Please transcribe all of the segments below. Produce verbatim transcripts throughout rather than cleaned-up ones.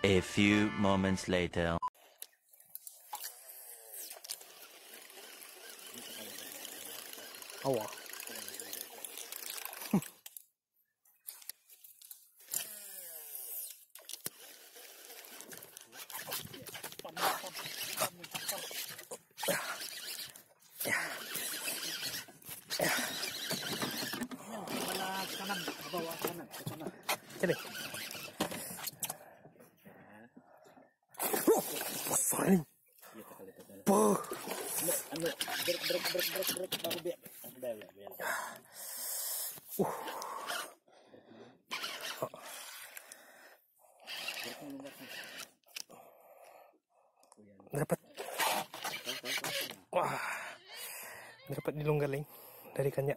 A few moments later. Awak. Kanan, bawah kanan, ke kanan. Sini. Oh, besar ni. Ya, tak boleh, tak boleh. Bah. Anu, berat, berat, berat, berat, berat, baru biar. Biar, biar, biar. Uh. Dapat. Wah. Dapat dilonggaling dari kanyak.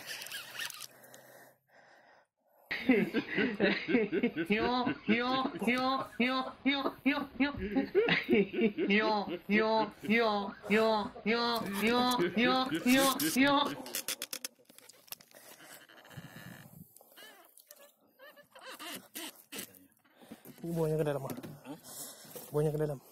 Yo yo yo yo yo yo yo yo yo yo yo yo yo yo yo yo. Buahnya ke dalam ah. Buahnya ke dalam.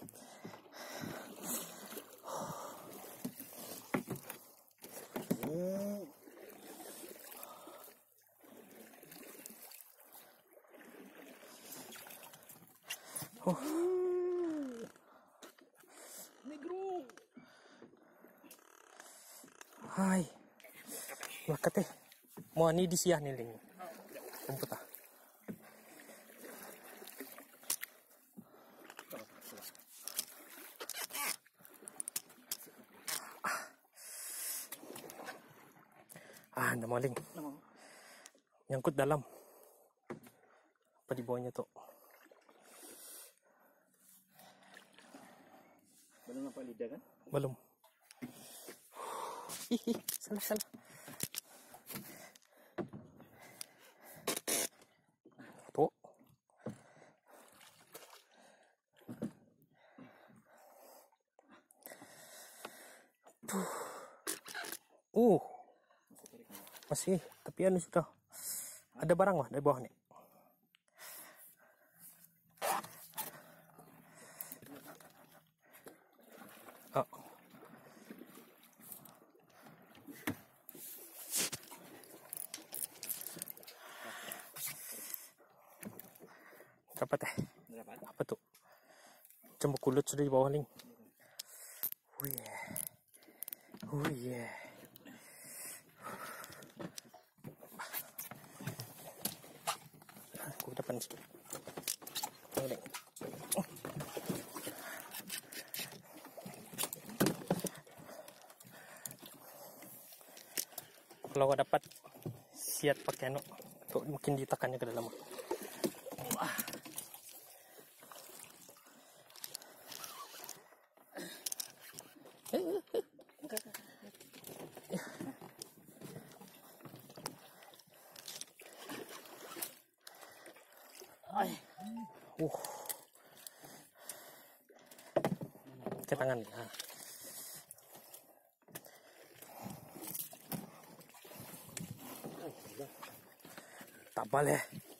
Oh. Negro. Hai. Makat eh. Mau ni di siah ni ling. Rumput ah. Ah, anda maling. Nyangkut dalam. Apa di bawahnya tu? Belum nampak lidah kan? Belum. Hihi, salah salah. Tu. Uh. Masih, tapi anu sudah. Ada barang lah dari bawah ni. Oh. Dapat eh? Dapat. Apa tu? Cuma kulit sudah di bawah ni. Oh yeah. Oh yeah. Aku dapat sikit. Tengok. Oh. Kalau kau dapat siat pakai anu, tu mungkin ditekannya ke dalam. Wah. Ay. Uh. Ke tangan ni. Ha. Tak boleh.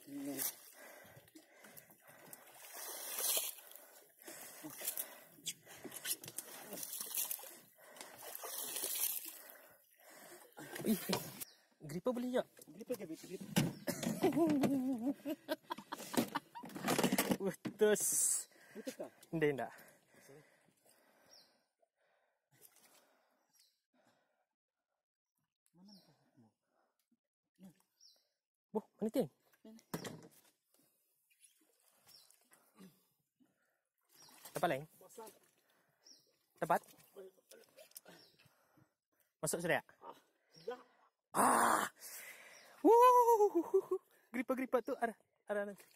Ih, gripper beli tak? Gripper ke gripper? Putus. Putus kah? Tidak, tidak. Mana kau? Boh, mana ting? Dapat lain? Dapat? Masuk sudah? Dah. Ah! Wow! Gripper-gripper tu ada ada nanti.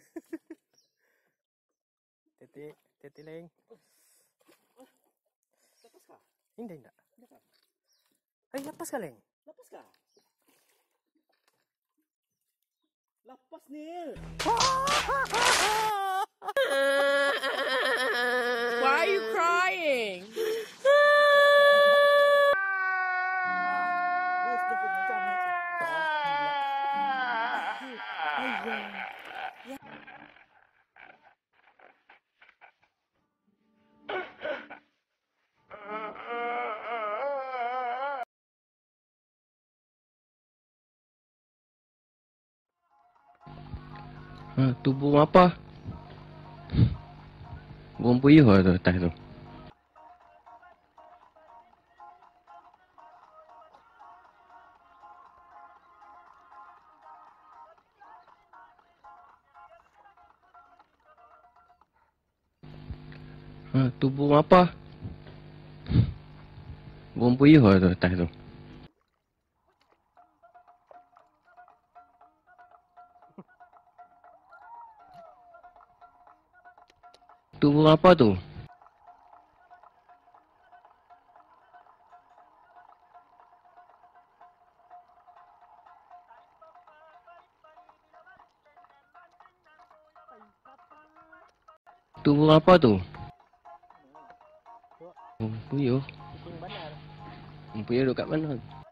Tete, tete lain. Lepas kah? Indah indah. Lepas. Eh, lepas kah lain? Lepas kah? Lepas Nil. Why are you crying? Bos tu pun macam ni. Ha, tu burung apa? Burung puyuh lah tu atas tu. Ha, tu burung apa? Burung puyuh lah tu atas tu. Tu burung apa tu? Tu burung apa tu? Burung puyuh. Burung puyuh duduk kat mana?